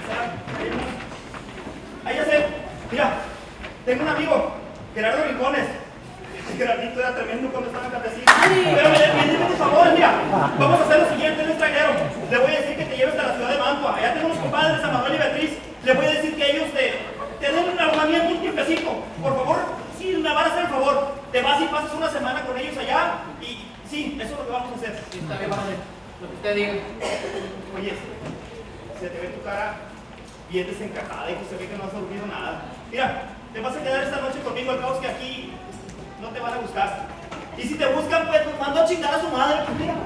Ahí ya sé, mira, tengo un amigo, Gerardo Rincones. Gerardito era tremendo cuando estaba en catecismo. Pero pídeme por favor, mira, vamos a hacer lo siguiente, en extranjero. Le voy a decir que te lleves a la ciudad de Mantua. Allá tengo unos compadres, a Manuel y Beatriz. Le voy a decir que ellos te den un alojamiento, un tiempecito. Por favor, sí, me van a hacer el favor. Te vas y pasas una semana con ellos allá. Y sí, eso es lo que vamos a hacer. Sí, está bien, padre. Lo que usted diga. Oye, se te ve tu cara bien desencajada y que se ve que no has dormido nada. Mira, te vas a quedar esta noche conmigo, al cabo es que aquí no te van a buscar. Y si te buscan, pues nos mando a chingar a su madre.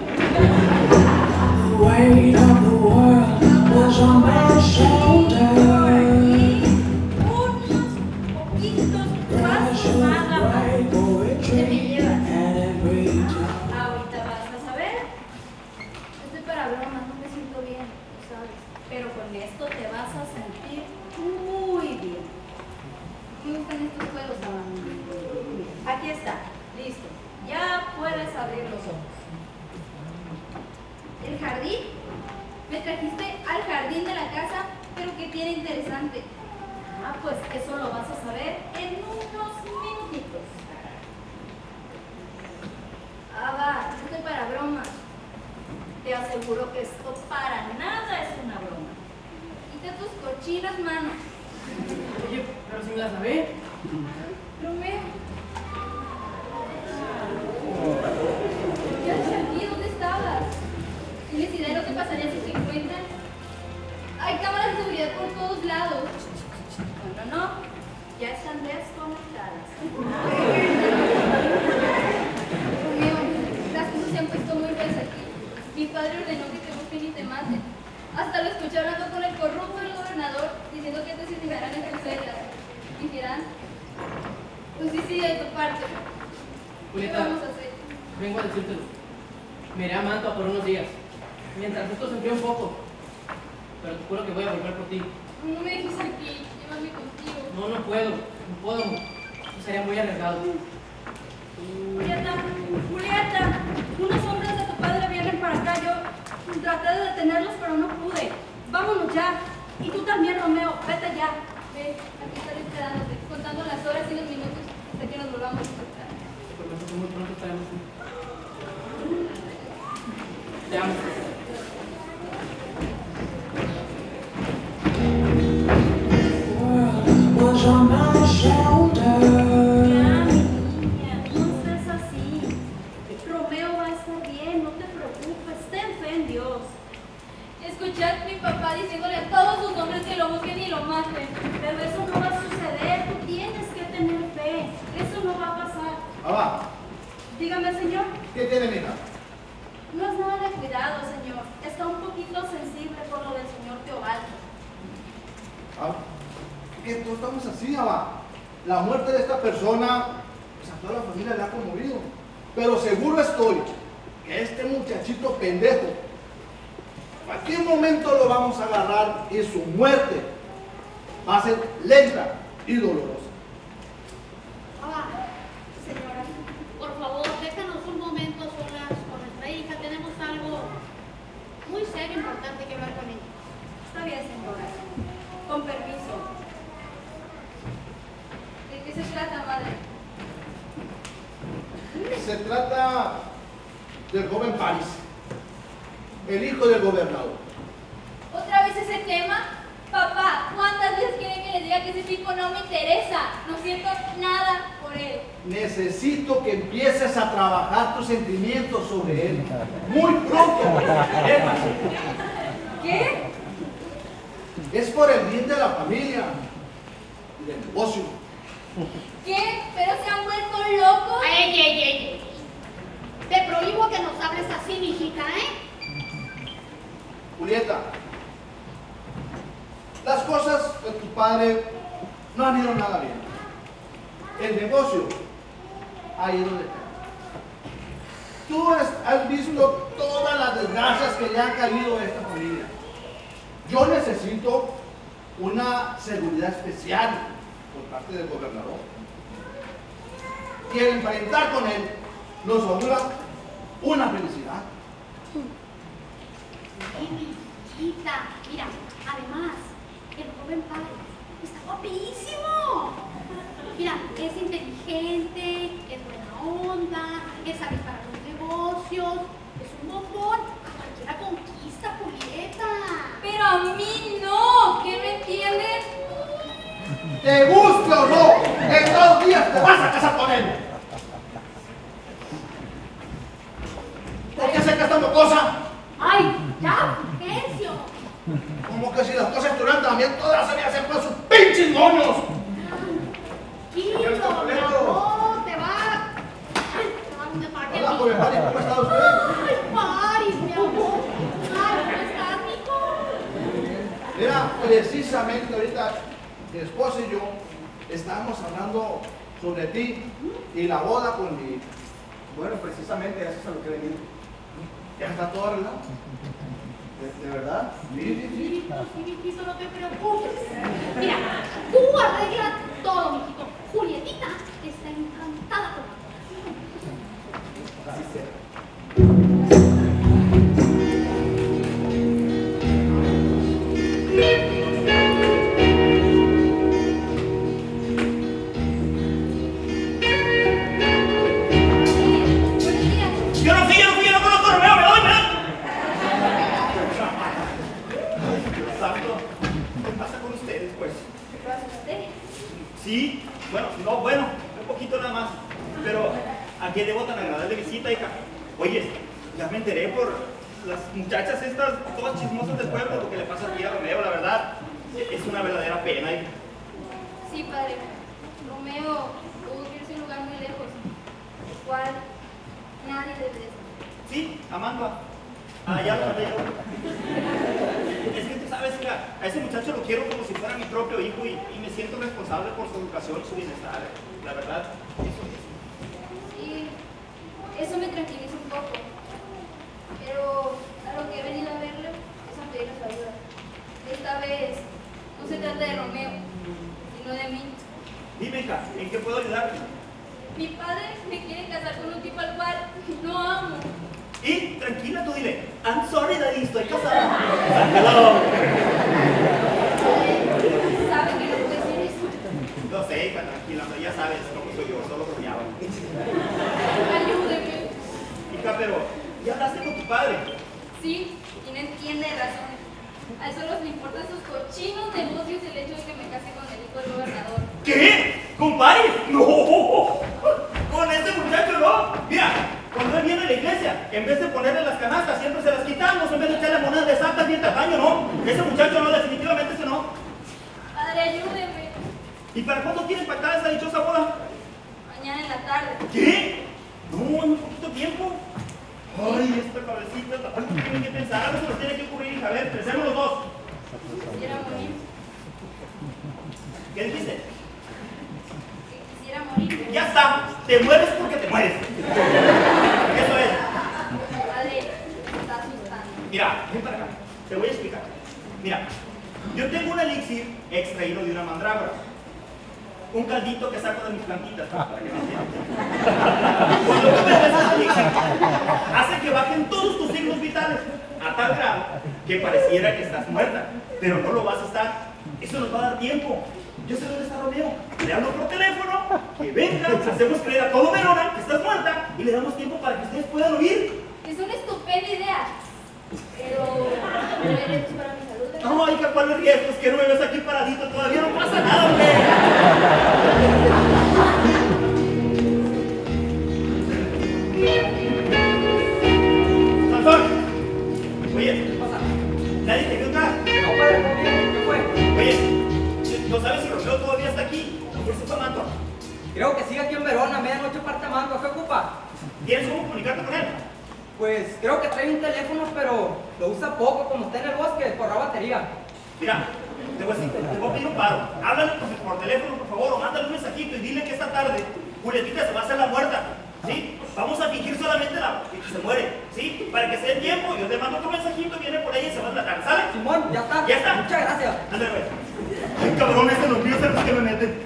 The weight of the world was on my shoulder. Ahorita vas a saber. Estoy para bromas, no me siento bien, tú sabes. Pero con esto te vas a sentir muy bien. Me gustan estos juegos, Abba. Aquí está, listo. Ya puedes abrir los ojos. ¿El jardín? Me trajiste al jardín de la casa, pero ¿qué tiene interesante? Ah, pues eso lo vas a saber en unos minutitos. Ah, va, no estoy para bromas. Te aseguro que esto para nada es una broma. Quita tus cochinas manos. Oye, pero si me la sabé. Romeo. Ya te aquí, ¿dónde estabas? ¿Tienes idea de lo que pasaría si te encuentran? Hay cámaras de seguridad por todos lados. No, ya están desconectadas. Romeo, las cosas se han puesto muy feas aquí. Mi padre ordenó que te busquen y te maten. Hasta lo escuché hablando con el corrupto del gobernador, diciendo que te suicidarán en tu celda. ¿Y dirán? Un suicidio de tu parte. ¿Qué Julieta, vamos a hacer? vengo a decírtelo. Me iré a Mantua por unos días. Mientras esto se enfría un poco. Pero te juro que voy a volver por ti. No me dejes aquí, llévame contigo. No puedo. No puedo. Eso sería muy arriesgado. Julieta, unos hombres de tu padre vienen para acá. Yo traté de detenerlos, pero no pude. Vámonos ya. Y tú también, Romeo, vete ya. Ve, aquí estaré esperándote, contando las horas y los minutos hasta que nos volvamos a encontrar. Te prometo que muy pronto estaremos juntos. Te amo. Was on my shoulder. Ya, mi niña, no estés así. Romeo va a estar bien, no te preocupes, ten fe en Dios. Escuché a mi papá diciéndole a todos sus hombres que lo busquen y lo maten. Pero eso no va a suceder, tú tienes que tener fe. Eso no va a pasar. Abba, Dígame, señor. ¿qué tiene mi hija? No es nada de cuidado, señor. Está un poquito sensible por lo del señor Teobaldo. Ah, que no estamos así, Abba. La muerte de esta persona, pues a toda la familia le ha conmovido. Pero seguro estoy que este muchachito pendejo, en cualquier momento lo vamos a agarrar y su muerte va a ser lenta y dolorosa. Abba, señora, por favor, déjanos un momento solas con nuestra hija. Tenemos algo muy serio, importante que hablar con ella. Está bien, señora. Con permiso. ¿De qué se trata, madre? Se trata del joven París, el hijo del gobernador. ¿Otra vez ese tema? Papá, ¿cuántas veces quieren que les diga que ese tipo no me interesa? No siento nada por él. Necesito que empieces a trabajar tus sentimientos sobre él. Muy pronto. ¿Qué? Es por el bien de la familia y del negocio. ¿Qué? ¿Pero se han vuelto locos? ¡Ey! Te prohíbo que nos hables así, mijita, ¿eh? padre no han ido nada bien. El negocio ha ido de cara. Tú has visto todas las desgracias que le han caído a esta familia. Yo necesito una seguridad especial por parte del gobernador. Y el enfrentar con él nos augura una felicidad. Chiquita, mira, además, el joven padre está guapísimo. Mira, es inteligente, es buena onda, es sabe para los negocios, es un bombón, a cualquiera conquista, Julieta. Pero a mí no, ¿qué me entiendes? Te guste o no, en 2 días te vas a casar con él. ¿Por qué se esta mocosa? ¡Ay, ya, Fulgencio! Como que si las cosas estuvieran también, todas se hacen con sus pinches moños. Tranquilo, mi amor, te va. Ay, te va a donde para que Hola, joven Paris, ¿cómo está usted? Ay, Paris, mi amor. Ay, ¿cómo estás, mijo? Mira, precisamente ahorita mi esposa y yo estábamos hablando sobre ti y la boda con mi hija. Bueno, precisamente eso es a lo que he venido. ¿Ya está todo arreglado? ¿De verdad? Sí. Sí, mijito, no te preocupes. Mira, tú arregla todo, mijito. Julietita está encantada con la Así sea. Yo no conozco a Romeo, me doy, Santo, ¿qué pasa con ustedes, pues? ¿Qué pasa usted? Sí, bueno, un poquito nada más. Pero, ¿a quién debo tan agradable visita, hija? Oye, ya me enteré por las muchachas estas, todas chismosas del pueblo, lo que le pasa aquí a Romeo, la verdad. Es una verdadera pena, hija. Sí, padre. Romeo tuvo que irse a un lugar muy lejos, el cual nadie debe de saber. Sí, Amanda. Ya lo mandé yo. Es que tú sabes, hija, a ese muchacho lo quiero como si fuera mi propio hijo y me siento responsable por su educación y su bienestar. La verdad, eso es. Sí, eso me tranquiliza un poco. Pero a lo que he venido a verle es a pedirle su ayuda. Esta vez no se trata de Romeo, sino de mí. Dime, hija, ¿en qué puedo ayudarte? Mi padre me quiere casar con un tipo al cual no amo. Y tranquila, tú dile, I'm sorry, daddy, estoy casada. Hello. ¿Sabe que no puede decir eso? No sé, hija, tranquila, pero ya sabes cómo soy yo, solo bromeaba. Ayúdeme. Hija, pero, ¿ya hablaste con tu padre? Sí, y no entiende razón. A él solo le importan sus cochinos negocios y el hecho de que me case con el hijo del gobernador. ¿Qué? ¿Con Paris? No, con ese muchacho no. Mira, cuando él viene a la iglesia, en vez de ponerle las canastas, siempre se las quitamos, en vez de echarle monedas de santas bien tacaño, ¿no? Ese muchacho no, definitivamente ese no. Padre, ayúdeme. ¿Y para cuándo tienen pactada esa dichosa boda? Mañana en la tarde. ¿Qué? No, en un poquito tiempo. Ay, esta cabecita, algo tiene que pensar, algo se nos tiene que ocurrir, hija. A ver, pensemos los dos. Quisiera morir. ¿Qué dijiste? Que quisiera morir. Ya está, te mueres porque te mueres. Eso es. Padre, me está asustando. Mira, ven para acá, te voy a explicar. Mira, yo tengo un elixir extraído de una mandrágora. Un caldito que saco de mis plantitas, para que me entiendan. Cuando tú bebes ese elixir, hace que bajen todos tus signos vitales, a tal grado que pareciera que estás muerta, pero no lo vas a estar. Eso nos va a dar tiempo. Yo sé dónde está Romeo. Le hablo por teléfono, que venga, hacemos creer a todo Verona que estás muerta y le damos tiempo para que ustedes puedan oír. Es una estupenda idea. Pero no hay riesgos para mi salud, ¿verdad? No, hija, ¿cuáles riesgos? Que no me ves aquí paradito, todavía no pasa nada, hombre. ¡Sansón! Oye, ¿qué pasa? ¿Nadie te vio entrar? No, padre, ¿qué fue? Oye, ¿no sabes si Romeo todavía está aquí? ¿O ya se fue a Mantua? Creo que sigue aquí en Verona, medianoche parte a Mantua. ¿Qué ocupa? ¿Tienes cómo comunicarte con él? Pues creo que trae un teléfono, pero lo usa poco, como está en el bosque, por la batería. Mira, Te voy a pedir un paro. Háblale por teléfono, por favor, o mándale un mensajito y dile que esta tarde Julietita se va a hacer la muerta. ¿Sí? Vamos a fingir solamente que se muere. ¿Sí? Para que sea el tiempo, yo te mando otro mensajito, viene por ahí y se va a tratar. ¿Sale? Simón, ya está. Ya está. Muchas gracias. Ándale, güey. Ay, cabrón, los míos son los que me meten.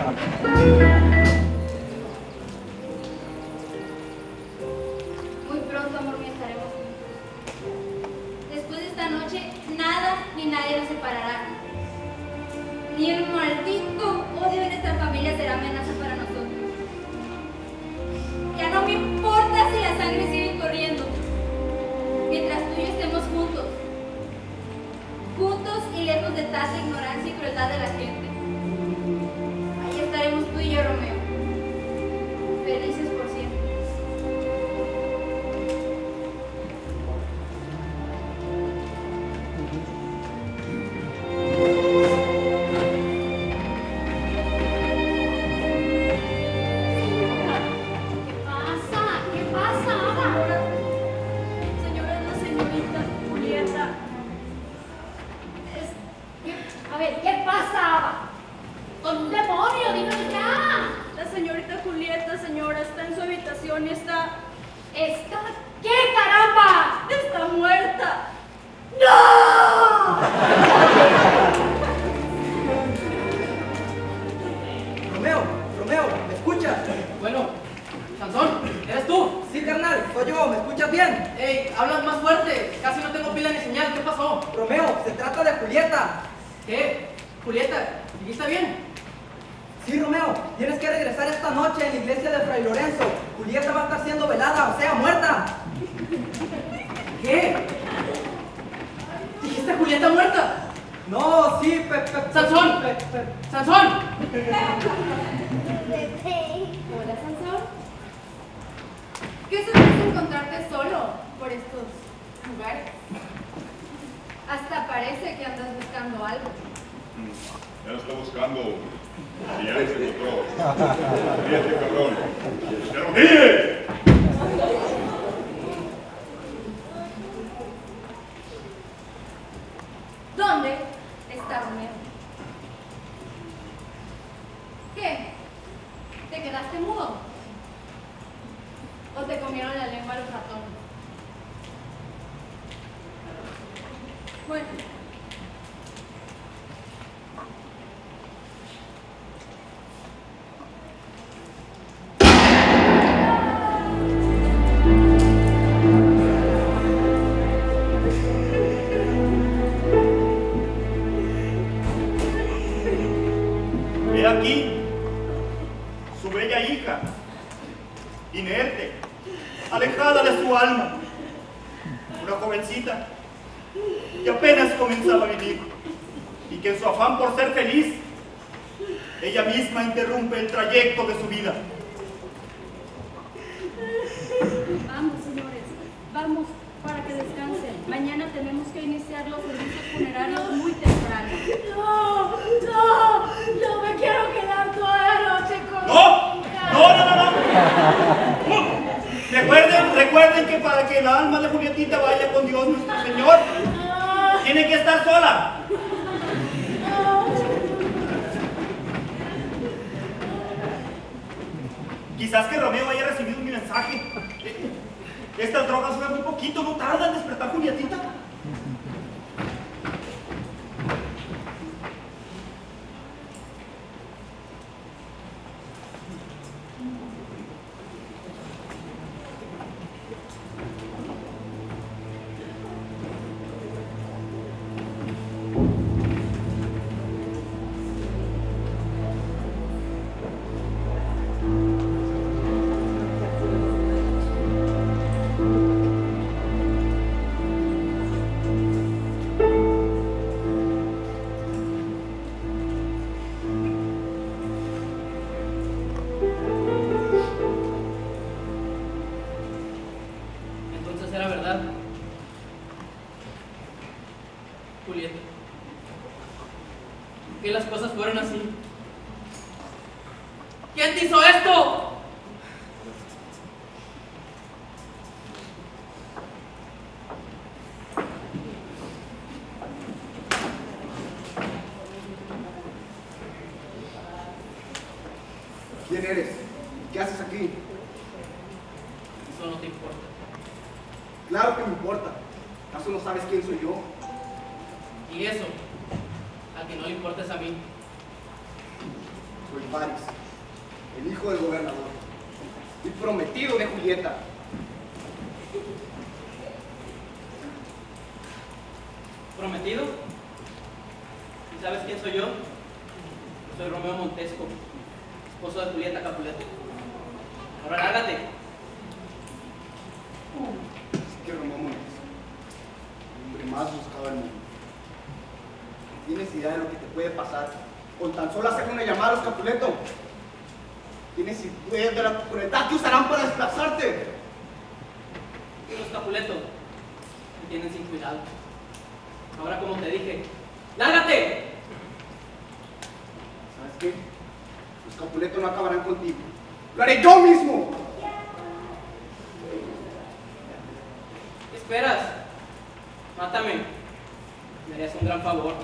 Muy pronto, amor mío, estaremos juntos. Después de esta noche, nada ni nadie nos separará. Ni el maldito odio de nuestra familia será amenaza para nosotros. Ya no me importa si la sangre sigue corriendo. Mientras tú y yo estemos juntos. Juntos y lejos de tanta ignorancia y crueldad de la gente. Ahí estaremos tú y yo, Romeo. Felices por siempre. ¿Qué pasa? Señora, la señorita Julieta. A ver, ¿qué pasa? Con un demonio, dímelo ya. La señorita Julieta, señora, está en su habitación y está ¿Qué caramba? Está muerta. ¡No! Romeo, ¿me escuchas? Bueno, Sansón, ¿eres tú? Sí, carnal, soy yo, ¿me escuchas bien? Ey, hablas más fuerte. Casi no tengo pila ni señal. ¿Qué pasó? Romeo, se trata de Julieta. ¿Qué? Julieta, ¿está bien? Sí, Romeo, tienes que regresar esta noche en la iglesia de Fray Lorenzo. Julieta va a estar siendo velada, o sea, muerta. ¿Qué? ¿Dijiste Julieta muerta? No, sí, ¡Sansón! ¡Sansón! Hola, Sansón. ¿Qué sorpresa encontrarte solo por estos lugares? Hasta parece que andas buscando algo. Ya lo está buscando. Y ya se encontró. Fíjate, cabrón. ¡Te arrodilles! ¿Dónde está Romeo? ¿Qué? ¿Te quedaste mudo? ¿O te comieron la lengua los ratones? Bueno. He aquí su bella hija, inerte, alejada de su alma, una jovencita que apenas comenzaba a vivir y que en su afán por ser feliz, ella misma interrumpe el trayecto de su vida. Vamos, señores, vamos para que descansen. Mañana tenemos que iniciar los servicios funerarios muy temprano. No me quiero quedar toda la noche con... ¡No! Recuerden que para que el alma de Julietita vaya con Dios nuestro Señor, tiene que estar sola. Quizás que Romeo haya recibido mi mensaje. Estas drogas duran muy poquito, no tardan en despertar Julietita. Entonces era verdad. Julieta. Que las cosas fueron así. ¿Quién te hizo esto? ¿Quién eres? ¿Qué haces aquí? Eso no te importa. Claro que me importa. ¿Acaso no sabes quién soy yo? Y eso, al que no le importa es a mí. Soy Paris, el hijo del gobernador y prometido de Julieta. ¿Prometido? ¿Y sabes quién soy yo? Soy Romeo Montesco, esposo de Julieta Capuleto. Ahora lárgate. Así que Romeo Montesco, el hombre más buscado del mundo. ¿Tienes idea de lo que te puede pasar con tan solo hacer una llamada a los Capuleto? ¿Tienes idea de la crueldad que usarán para desplazarte? Y los Capuleto me tienen sin cuidado. Ahora, como te dije, ¡lárgate! ¿Sabes qué? Los Capuleto no acabarán contigo. ¡Lo haré yo mismo! ¿Qué esperas? Mátame. Me harías un gran favor.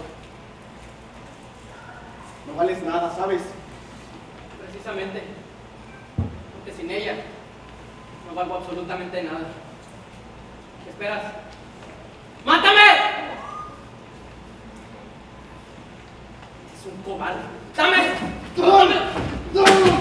No vales nada, ¿sabes? Precisamente. Porque sin ella no valgo absolutamente nada. ¿Qué esperas? ¡Mátame! Es un cobarde. ¡Dame! ¡Dame!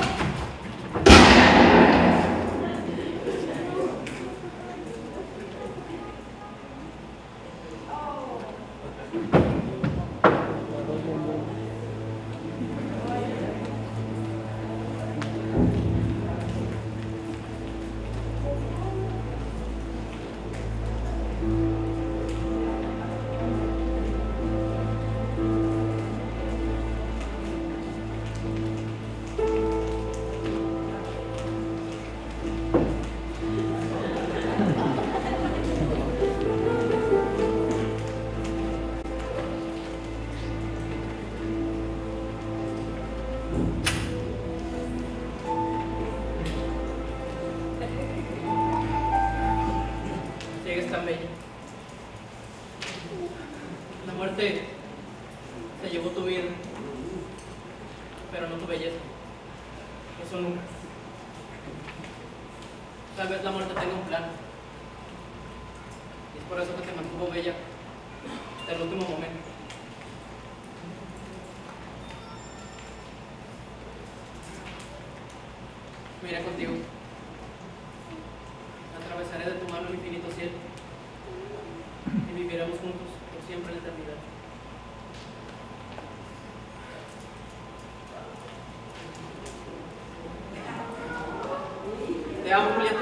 Sigues tan bella. La muerte se llevó tu vida, pero no tu belleza. Eso nunca. Tal vez la muerte tenga un plan. Y es por eso que te mantuvo bella hasta el último momento. Me iré contigo. Atravesaré de tu mano el infinito cielo y viviremos juntos por siempre en la eternidad. Te amo, Julieta.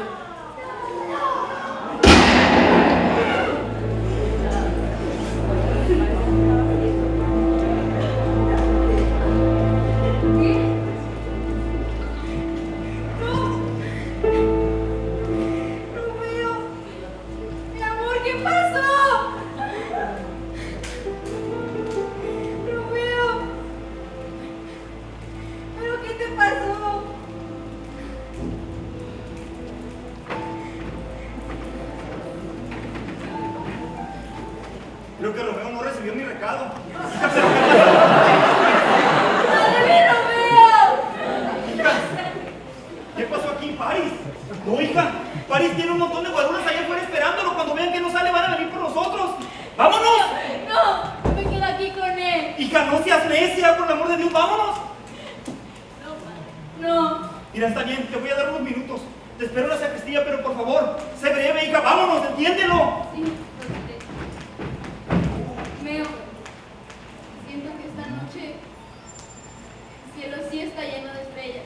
Creo que Romeo no recibió mi recado. ¡Madre Romeo! Hija, ¿qué pasó aquí en París? No, hija, París tiene un montón de guaruras allá afuera esperándolo. Cuando vean que no sale van a venir por nosotros. ¡Vámonos! No, me quedo aquí con él. Hija, no seas necia, por el amor de Dios, vámonos. No. Mira, está bien, te voy a dar unos minutos. Te espero en la sacristía, pero por favor, sé breve, hija, vámonos, entiéndelo. Sí, Romeo, siento que esta noche el cielo sí está lleno de estrellas.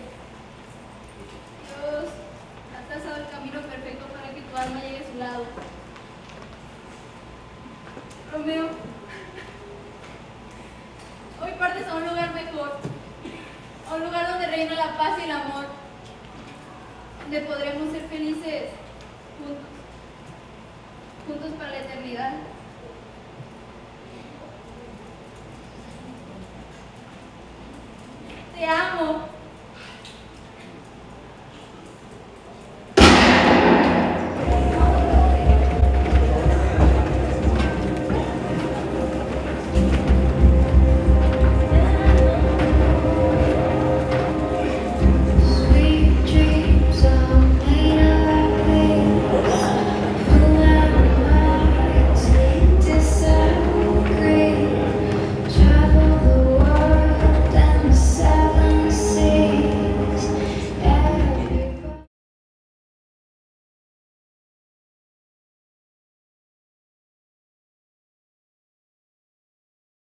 Dios ha trazado el camino perfecto para que tu alma llegue a su lado. Romeo, hoy partes a un lugar mejor, a un lugar donde reina la paz y el amor, donde podremos ser felices